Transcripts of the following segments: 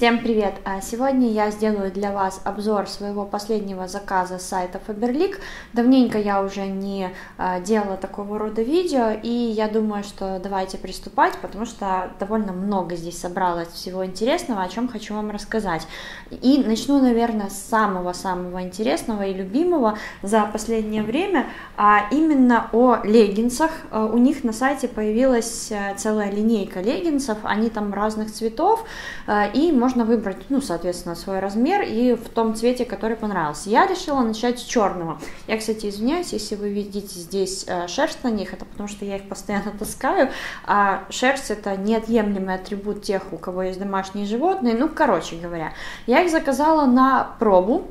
Всем привет! Сегодня я сделаю для вас обзор своего последнего заказа с сайта Faberlic. Давненько я уже не делала такого рода видео, и я думаю, что давайте приступать, потому что довольно много здесь собралось всего интересного, о чем хочу вам рассказать. И начну, наверное, с самого-самого интересного и любимого за последнее время, а именно о леггинсах. У них на сайте появилась целая линейка леггинсов, они там разных цветов, и можно выбрать, соответственно, свой размер и в том цвете, который понравился. Я решила начать с черного. Я, кстати, извиняюсь, если вы видите здесь шерсть на них, это потому что я их постоянно таскаю, а шерсть — это неотъемлемый атрибут тех, у кого есть домашние животные. Короче говоря, я их заказала на пробу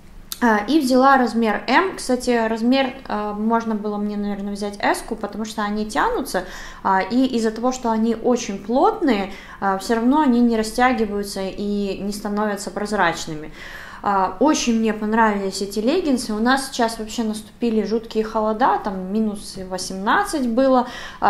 и взяла размер М. Кстати, размер можно было мне, наверное, взять S-ку, потому что они тянутся, и из-за того, что они очень плотные, все равно они не растягиваются и не становятся прозрачными. Очень мне понравились эти леггинсы. У нас сейчас вообще наступили жуткие холода, там минус 18 было,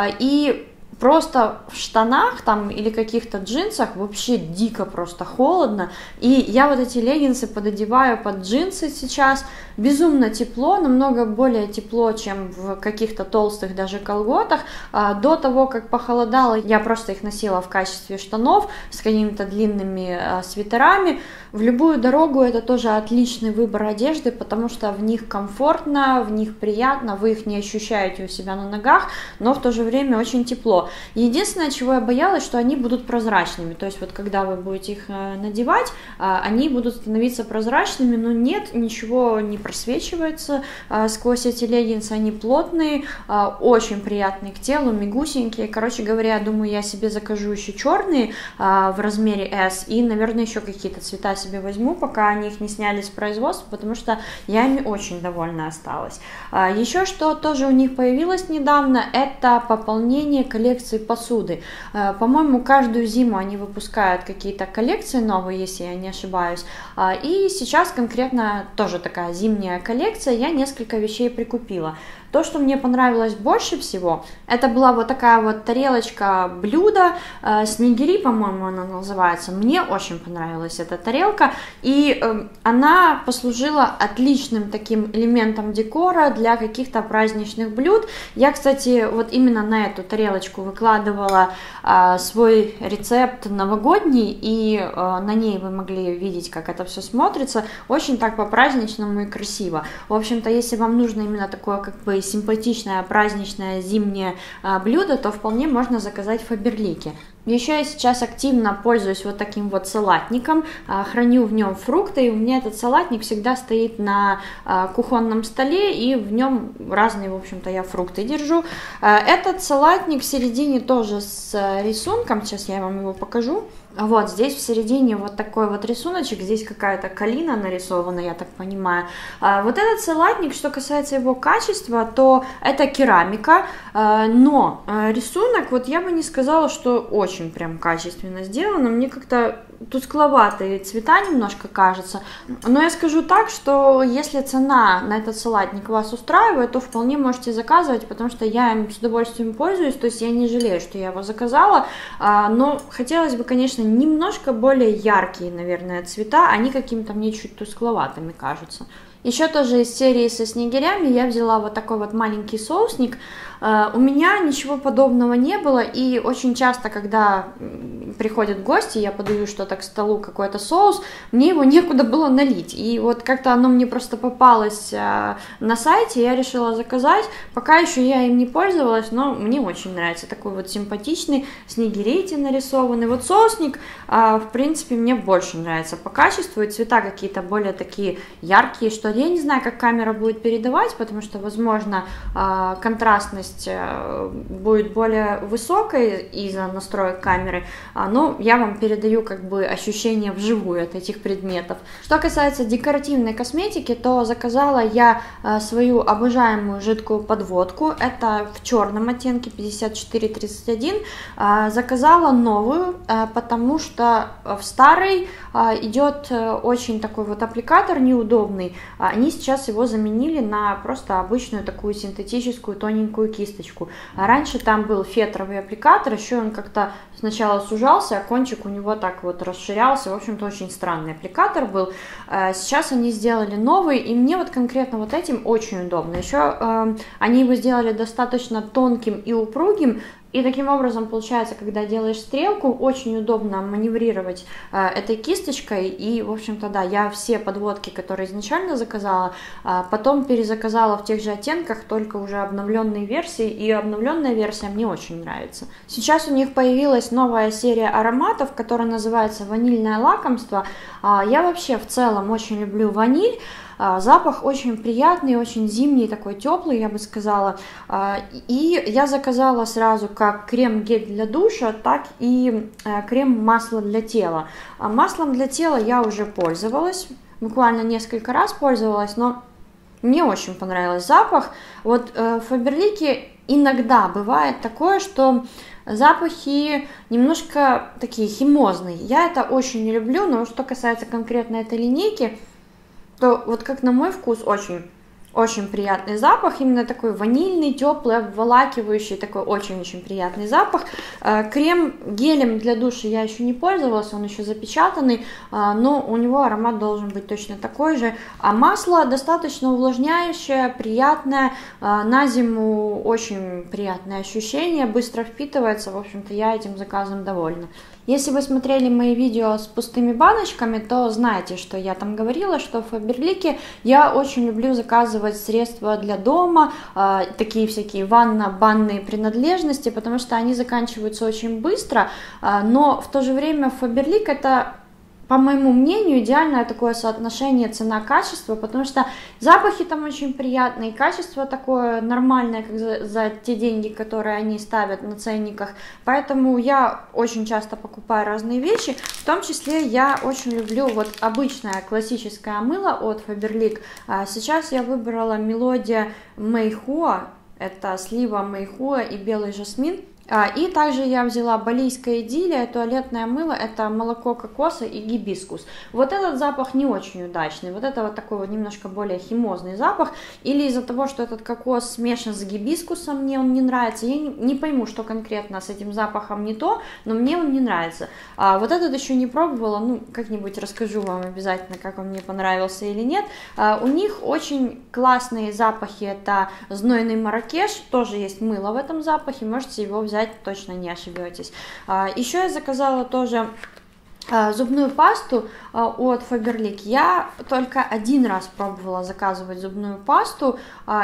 и просто в штанах там или каких-то джинсах вообще дико просто холодно, и я вот эти леггинсы пододеваю под джинсы сейчас. Безумно тепло, намного более тепло, чем в каких-то толстых даже колготах. До того, как похолодало, я просто их носила в качестве штанов с какими-то длинными свитерами. В любую дорогу это тоже отличный выбор одежды, потому что в них комфортно, в них приятно, вы их не ощущаете у себя на ногах, но в то же время очень тепло. Единственное, чего я боялась, что они будут прозрачными, то есть вот когда вы будете их надевать, они будут становиться прозрачными, но нет, ничего не просвечивается сквозь эти леггинсы, они плотные, очень приятные к телу, мягусенькие. Короче говоря, думаю, я себе закажу еще черные в размере S, и, наверное, еще какие-то цвета себе возьму, пока они их не сняли с производства, потому что я ими очень довольна осталась. Еще что тоже у них появилось недавно, это пополнение коллекции посуды. По-моему, каждую зиму они выпускают какие-то коллекции новые, если я не ошибаюсь, и сейчас конкретно тоже такая зимняя коллекция, я несколько вещей прикупила. То, что мне понравилось больше всего, это была вот такая вот тарелочка блюда, снегири, по-моему, она называется. Мне очень понравилась эта тарелка, и она послужила отличным таким элементом декора для каких-то праздничных блюд. Я, кстати, вот именно на эту тарелочку выкладывала свой рецепт новогодний, и на ней вы могли видеть, как это все смотрится. Очень так по-праздничному и красиво. В общем-то, если вам нужно именно такое как бы симпатичное праздничное зимнее блюдо, то вполне можно заказать в Фаберлике. Еще я сейчас активно пользуюсь вот таким вот салатником, храню в нем фрукты, и у меня этот салатник всегда стоит на кухонном столе, и в нем разные, в общем-то, я фрукты держу. Этот салатник в середине тоже с рисунком, сейчас я вам его покажу. Вот здесь в середине вот такой вот рисуночек, здесь какая-то калина нарисована, я так понимаю. Вот этот салатник, что касается его качества, то это керамика, но рисунок, вот я бы не сказала, что очень прям качественно сделано, мне как-то тускловатые цвета немножко кажется, но я скажу так, что если цена на этот салатник вас устраивает, то вполне можете заказывать, потому что я им с удовольствием пользуюсь, то есть я не жалею, что я его заказала, но хотелось бы, конечно, немножко более яркие, наверное, цвета, они какими-то мне чуть тускловатыми кажутся. Еще тоже из серии со снегирями я взяла вот такой вот маленький соусник. У меня ничего подобного не было, и очень часто, когда приходят гости, я подаю что-то к столу, какой-то соус, мне его некуда было налить. И вот как-то оно мне просто попалось на сайте, я решила заказать. Пока еще я им не пользовалась, но мне очень нравится. Такой вот симпатичный, снегири эти нарисованный. Вот соусник, в принципе, мне больше нравится по качеству, и цвета какие-то более такие яркие, что ли. Я не знаю, как камера будет передавать, потому что, возможно, контрастность будет более высокой из-за настроек камеры, но я вам передаю как бы ощущение вживую от этих предметов. Что касается декоративной косметики, то заказала я свою обожаемую жидкую подводку, это в черном оттенке 5431, заказала новую, потому что в старой идет очень такой вот аппликатор неудобный, они сейчас его заменили на просто обычную такую синтетическую тоненькую кисточку. А раньше там был фетровый аппликатор, еще он как-то сначала сужался, а кончик у него так вот расширялся. В общем-то, очень странный аппликатор был. Сейчас они сделали новый, и мне вот конкретно вот этим очень удобно. Еще они его сделали достаточно тонким и упругим, и таким образом, получается, когда делаешь стрелку, очень удобно маневрировать этой кисточкой. И, в общем-то, да, я все подводки, которые изначально заказала, потом перезаказала в тех же оттенках, только уже обновленные версии. И обновленная версия мне очень нравится. Сейчас у них появилась новая серия ароматов, которая называется «Ванильное лакомство». Я вообще в целом очень люблю ваниль. Запах очень приятный, очень зимний, такой теплый, я бы сказала. И я заказала сразу как крем-гель для душа, так и крем-масло для тела. Маслом для тела я уже пользовалась, буквально несколько раз пользовалась, но мне очень понравился запах. Вот в Фаберлике иногда бывает такое, что запахи немножко такие химозные. Я это очень не люблю, но что касается конкретно этой линейки, то вот как на мой вкус очень приятный запах, именно такой ванильный, теплый, обволакивающий, такой очень-очень приятный запах. Крем гелем для душа я еще не пользовалась, он еще запечатанный, но у него аромат должен быть точно такой же. А масло достаточно увлажняющее, приятное, на зиму очень приятное ощущение, быстро впитывается, в общем-то я этим заказом довольна. Если вы смотрели мои видео с пустыми баночками, то знаете, что я там говорила, что в Фаберлике я очень люблю заказывать средства для дома, такие всякие банные принадлежности, потому что они заканчиваются очень быстро, но в то же время Фаберлик это, по моему мнению, идеальное такое соотношение цена-качество, потому что запахи там очень приятные, качество такое нормальное, как за те деньги, которые они ставят на ценниках. Поэтому я очень часто покупаю разные вещи, в том числе я очень люблю вот обычное классическое мыло от Faberlic. Сейчас я выбрала мелодия Мэйхуа, это слива Мэйхуа и белый жасмин. И также я взяла балийское идиллия, туалетное мыло, это молоко кокоса и гибискус. Вот этот запах не очень удачный, вот это вот такой вот немножко более химозный запах, или из-за того, что этот кокос смешан с гибискусом, мне он не нравится, я не пойму, что конкретно с этим запахом не то, но мне он не нравится. Вот этот еще не пробовала, ну, как-нибудь расскажу вам обязательно, как он мне понравился или нет. У них очень классные запахи, это знойный маракеш, тоже есть мыло в этом запахе, можете его взять, точно не ошибетесь. Еще я заказала тоже зубную пасту от Faberlic. Я только один раз пробовала заказывать зубную пасту,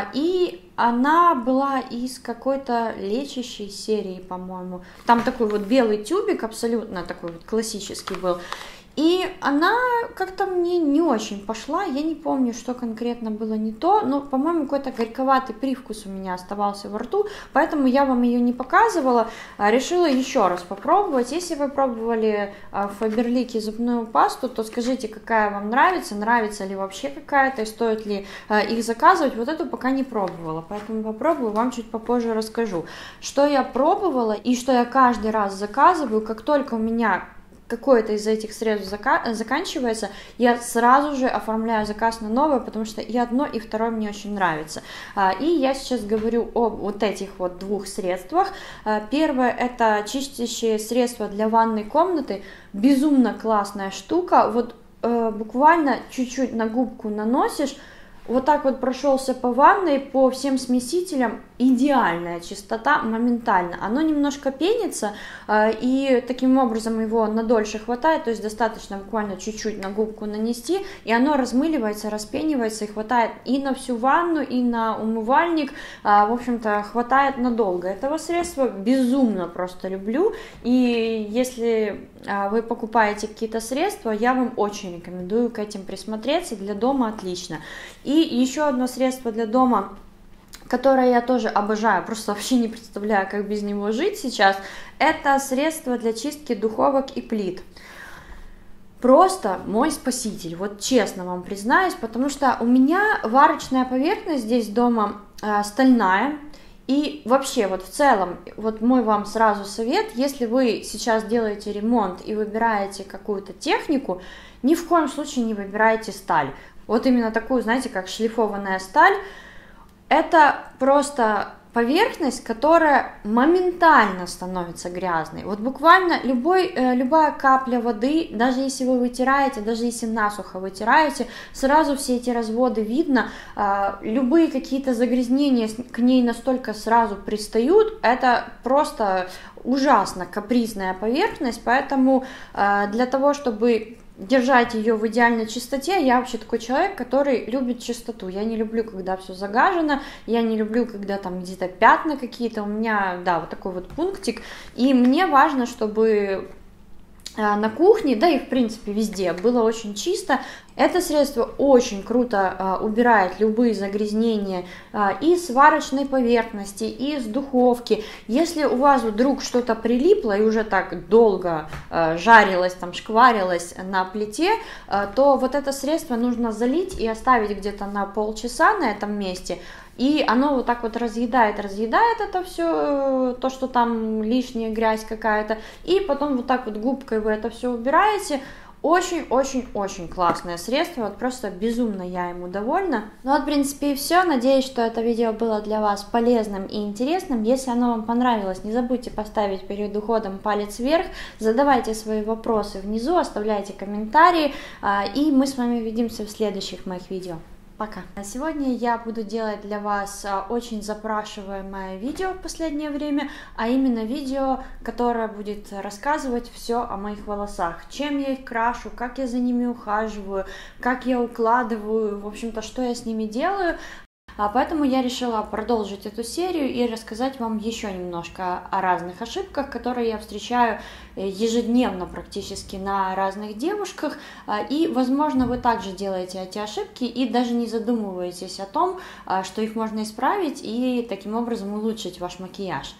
и она была из какой-то лечащей серии, по-моему. Там такой вот белый тюбик, абсолютно такой вот классический был. И она как-то мне не очень пошла, я не помню, что конкретно было не то, но, по-моему, какой-то горьковатый привкус у меня оставался во рту, поэтому я вам ее не показывала, решила еще раз попробовать. Если вы пробовали в Фаберлике зубную пасту, то скажите, какая вам нравится, нравится ли вообще какая-то, и стоит ли их заказывать. Вот эту пока не пробовала, поэтому попробую, вам чуть попозже расскажу. Что я пробовала и что я каждый раз заказываю, как только у меня какое-то из этих средств заканчивается, я сразу же оформляю заказ на новое, потому что и одно, и второе мне очень нравится. И я сейчас говорю об вот этих вот двух средствах. Первое — это чистящее средство для ванной комнаты, безумно классная штука, вот буквально чуть-чуть на губку наносишь, вот так вот прошелся по ванной, по всем смесителям, идеальная чистота моментально. Оно немножко пенится, и таким образом его надольше хватает, то есть достаточно буквально чуть-чуть на губку нанести, и оно размыливается, распенивается, и хватает и на всю ванну, и на умывальник, в общем-то, хватает надолго. Этого средства безумно просто люблю, и если вы покупаете какие-то средства, я вам очень рекомендую к этим присмотреться, для дома отлично. И еще одно средство для дома, которое я тоже обожаю, просто вообще не представляю, как без него жить сейчас, это средство для чистки духовок и плит. Просто мой спаситель, вот честно вам признаюсь, потому что у меня варочная поверхность здесь дома стальная. И вообще, вот в целом, вот мой вам сразу совет, если вы сейчас делаете ремонт и выбираете какую-то технику, ни в коем случае не выбирайте сталь. Вот именно такую, знаете, как шлифованная сталь. Это просто поверхность, которая моментально становится грязной. Вот буквально любая капля воды, даже если вы вытираете, даже если насухо вытираете, сразу все эти разводы видно. Любые какие-то загрязнения к ней настолько сразу пристают, это просто ужасно капризная поверхность, поэтому для того, чтобы держать ее в идеальной чистоте, я вообще такой человек, который любит чистоту. Я не люблю, когда все загажено, я не люблю, когда там где-то пятна какие-то. У меня, да, вот такой вот пунктик. И мне важно, чтобы на кухне, да и в принципе везде было очень чисто. Это средство очень круто убирает любые загрязнения и с сварочной поверхности, и с духовки. Если у вас вдруг что-то прилипло и уже так долго жарилось, там шкварилось на плите, то вот это средство нужно залить и оставить где-то на полчаса на этом месте. И оно вот так вот разъедает это все, то, что там лишняя грязь какая-то, и потом вот так вот губкой вы это все убираете. Очень-очень-очень классное средство, вот просто безумно я ему довольна. Ну вот, в принципе, и все. Надеюсь, что это видео было для вас полезным и интересным. Если оно вам понравилось, не забудьте поставить перед уходом палец вверх, задавайте свои вопросы внизу, оставляйте комментарии, и мы с вами увидимся в следующих моих видео. Пока. Сегодня я буду делать для вас очень запрашиваемое видео в последнее время, а именно видео, которое будет рассказывать все о моих волосах, чем я их крашу, как я за ними ухаживаю, как я укладываю, в общем-то, что я с ними делаю. Поэтому я решила продолжить эту серию и рассказать вам еще немножко о разных ошибках, которые я встречаю ежедневно практически на разных девушках. И, возможно, вы также делаете эти ошибки и даже не задумываетесь о том, что их можно исправить и таким образом улучшить ваш макияж.